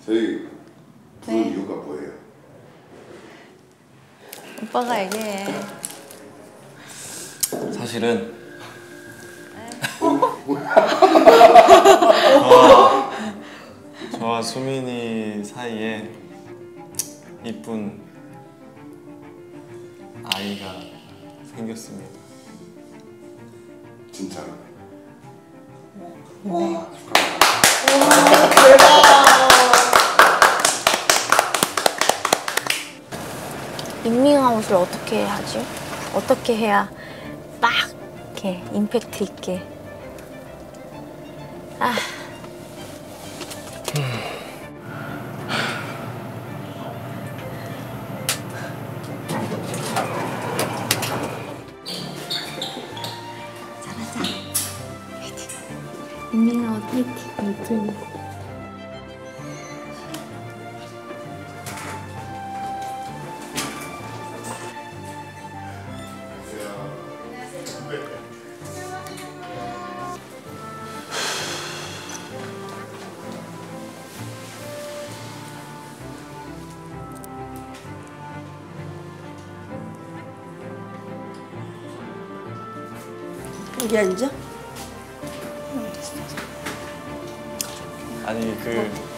저희 부른 이유가 뭐예요? 오빠가 얘기해. 사실은 저와 수민이 사이에 이쁜 아이가 생겼습니다. 진짜로? 와, 밍밍아웃을 어떻게 하지? 어떻게 해야 딱 이렇게 임팩트 있게. 아. 잘하자. 화이팅. 밍밍아웃 화이팅. 여기 앉아? 아니